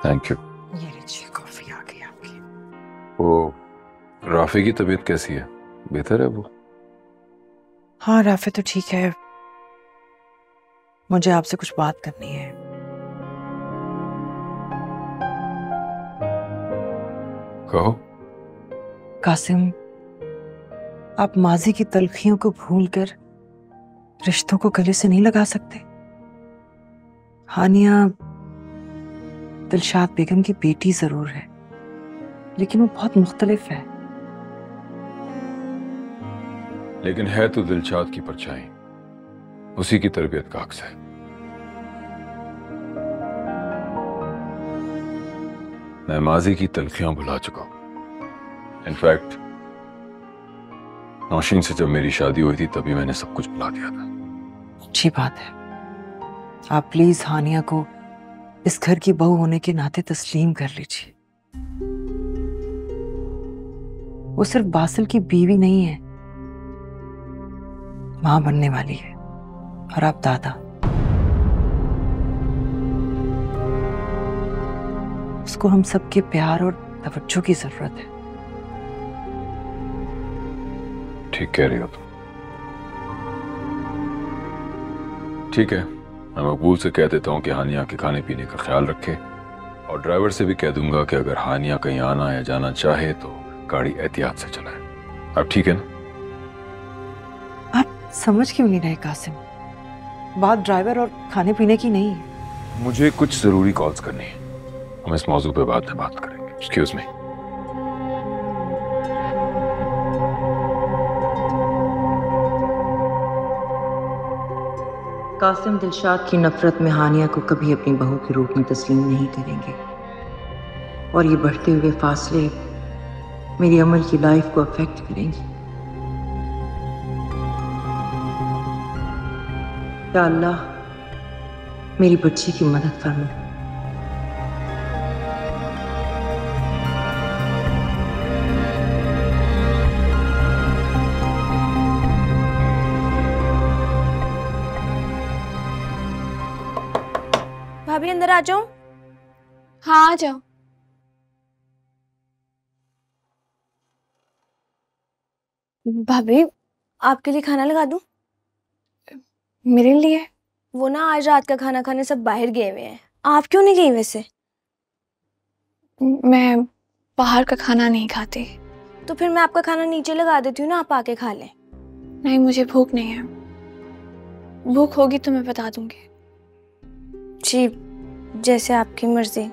Thank you. ये लीजिए coffee आ गई आपकी। वो राफी की तबीयत कैसी है? बेहतर है वो? हाँ राफे तो ठीक है। मुझे आपसे कुछ बात करनी है। कहो। कासिम, आप माजी की तलखियों को भूलकर रिश्तों को गले से नहीं लगा सकते। हानिया दिलशाद बेगम की बेटी जरूर है, लेकिन वो बहुत मुख्तलिफ है। लेकिन है तो दिलशाद की परछाई, उसी की तरबियत का अक्स है। मैं माजी की तलखियां भुला चुका हूं। इनफैक्ट नौशीन से जब मेरी शादी हुई थी तभी मैंने सब कुछ भुला दिया था। अच्छी बात है। आप प्लीज हानिया को इस घर की बहू होने के नाते तस्लीम कर लीजिए। वो सिर्फ बासिल की बीवी नहीं है, मां बनने वाली है, और आप दादा। उसको हम सबके प्यार और तवज्जो की जरूरत है। ठीक कह रही हो तुम। ठीक है, मैं मकबूल से कह देता हूँ कि हानिया के खाने पीने का ख्याल रखे, और ड्राइवर से भी कह दूंगा कि अगर हानिया कहीं आना या जाना चाहे तो गाड़ी एहतियात से चलाए। अब ठीक है ना? आप समझ क्यों नहीं रहे कासिम? बात ड्राइवर और खाने पीने की नहीं है। मुझे कुछ जरूरी कॉल्स करनी है, हम इस मौजू पे बाद में बात करेंगे। Excuse me. कासिम दिलशाद की नफरत में हानिया को कभी अपनी बहू के रूप में तस्लीम नहीं करेंगे, और ये बढ़ते हुए फासले मेरी अमल की लाइफ को अफेक्ट करेंगी। या अल्लाह, मेरी बच्ची की मदद फरमा। भाभी अंदर आ जाओ। हाँ आ जाओ। भाभी आपके लिए खाना लगा दूं? मेरे लिए? वो ना आज रात का खाना खाने सब बाहर गए हुए हैं। आप क्यों नहीं गई वैसे? मैं बाहर का खाना नहीं खाती। तो फिर मैं आपका खाना नीचे लगा देती हूँ ना, आप आके खा लें। नहीं, मुझे भूख नहीं है। भूख होगी तो मैं बता दूंगी। जी, जैसे आपकी मर्जी।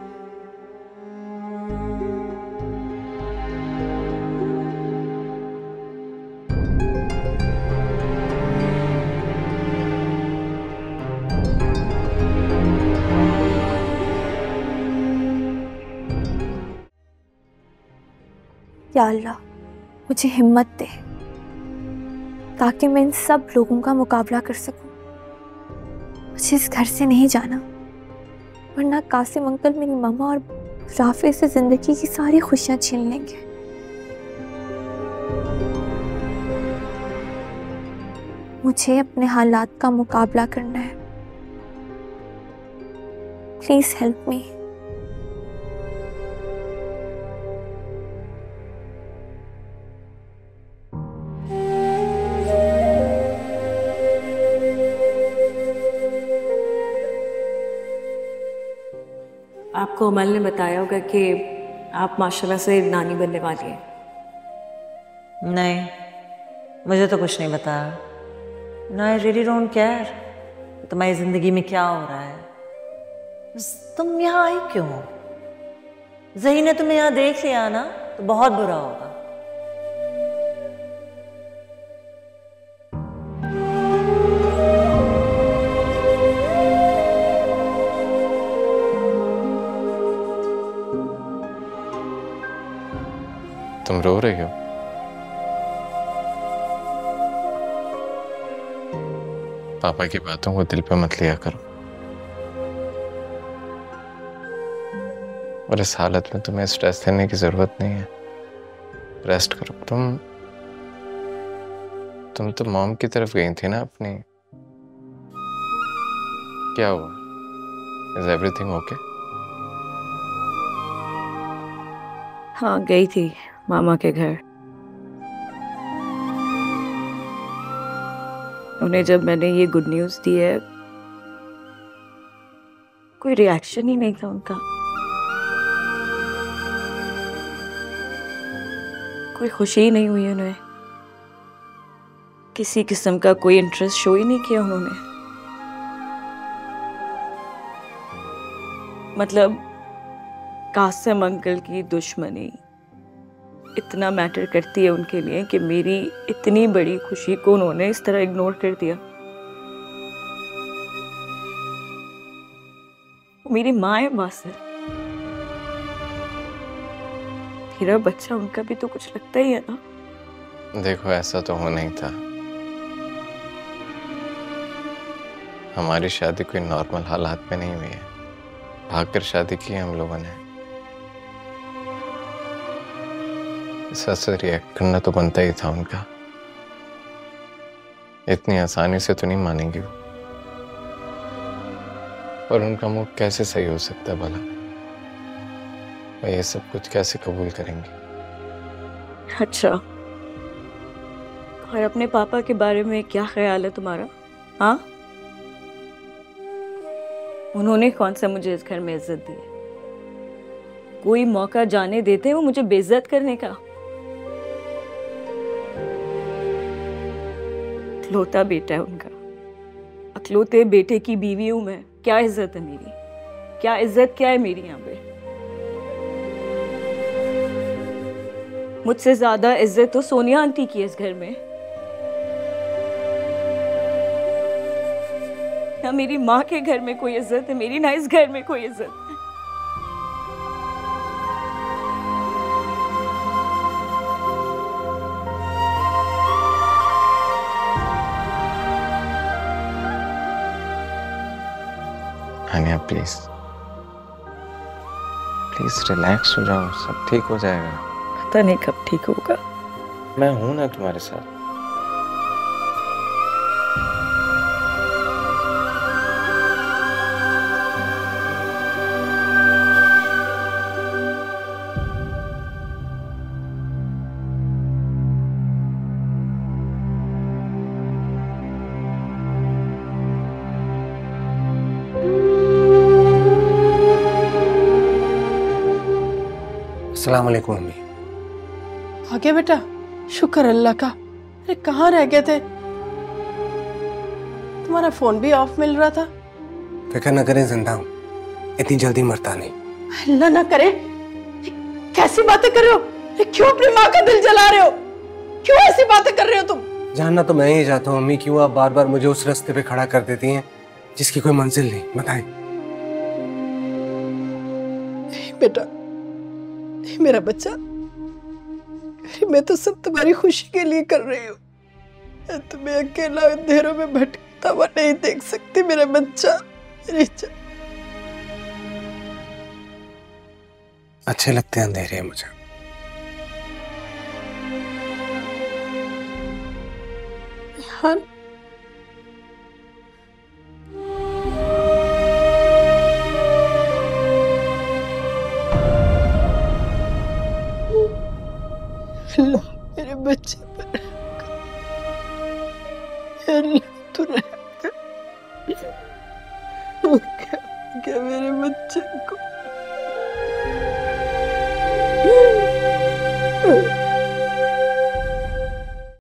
या अल्लाह, मुझे हिम्मत दे ताकि मैं इन सब लोगों का मुकाबला कर सकूं। मुझे इस घर से नहीं जाना, वरना कासिम अंकल मेरी मम्मा और राफे से जिंदगी की सारी खुशियां छीन लेंगे। मुझे अपने हालात का मुकाबला करना है। Please help me. आपको अमल ने बताया होगा कि आप माशाल्लाह से नानी बनने वाली हैं। नहीं, मुझे तो कुछ नहीं बताया। No, I really don't care तुम्हारी जिंदगी में क्या हो रहा है। बस तुम यहाँ आई क्यों? ज़ही ने तुम्हें यहाँ देख लिया ना तो बहुत बुरा होगा। तुम रो रही हो? पापा की बातों को दिल पे मत लिया करो, और इस हालत में तुम्हें स्ट्रेस लेने की जरूरत नहीं है। रेस्ट करो। तुम तो मॉम की तरफ गई थी ना अपनी। क्या हुआ? Is everything okay? हाँ, गई थी मामा के घर। उन्हें जब मैंने ये गुड न्यूज़ दी है, कोई रिएक्शन ही नहीं था उनका। कोई खुशी ही नहीं हुई उन्हें, किसी किस्म का कोई इंटरेस्ट शो ही नहीं किया उन्होंने। मतलब कासिम अंकल की दुश्मनी इतना मैटर करती है उनके लिए कि मेरी इतनी बड़ी खुशी को उन्होंने इस तरह इग्नोर कर दिया। मेरी माँ है बासिल, मेरा बच्चा, उनका भी तो कुछ लगता ही है ना। देखो, ऐसा तो होना ही था। हमारी शादी कोई नॉर्मल हालात में नहीं हुई है, भागकर शादी की है हम लोगों ने। ऐसा से रिएक्ट करना तो बनता ही था उनका। इतनी आसानी से तो नहीं मानेंगी वो। और उनका मुंह कैसे सही हो सकता है भला? वो ये सब कुछ कैसे कबूल करेंगी? अच्छा, और अपने पापा के बारे में क्या ख्याल है तुम्हारा? हाँ, उन्होंने कौन सा मुझे इस घर में इज्जत दी है? कोई मौका जाने देते हैं वो मुझे बेइज्जत करने का। इकलौता बेटा है उनका, अकलौते बेटे की बीवी हूं मैं। क्या इज्जत है मेरी? क्या इज्जत क्या है मेरी यहाँ पे? मुझसे ज्यादा इज्जत तो सोनिया आंटी की है इस घर में। ना मेरी माँ के घर में कोई इज्जत है मेरी, ना इस घर में कोई इज्जत है। हानिया, प्लीज प्लीज रिलैक्स हो जाओ, सब ठीक हो जाएगा। पता नहीं कब ठीक होगा। मैं हूं ना तुम्हारे साथ। अस्सलाम वालेकुम अम्मी। आ गया बेटा, शुक्र अल्लाह का। अरे कहाँ रह गए थे? तुम्हारा फोन भी ऑफ मिल रहा था। फिक्र न करें, जिंदा हूँ, इतनी जल्दी मरता नहीं। अल्लाह ना करे। कैसी बातें कर रहे हो? क्यों अपनी माँ का दिल जला रहे हो? क्यों ऐसी बातें कर रहे हो तुम? जानना तो मैं ही चाहता हूँ अम्मी, क्यों आप बार बार मुझे उस रास्ते पे खड़ा कर देती हैं जिसकी कोई मंजिल नहीं? बताएं। बेटा, मेरा बच्चा, मैं तो सब तुम्हारी खुशी के लिए कर रही हूँ। तुम्हें अकेला अंधेरों में भटकता हुआ नहीं देख सकती मेरा बच्चा। अच्छे लगते हैं अंधेरे मुझे। हाँ, अल्लाह मेरे बच्चे पर अल्लाह तू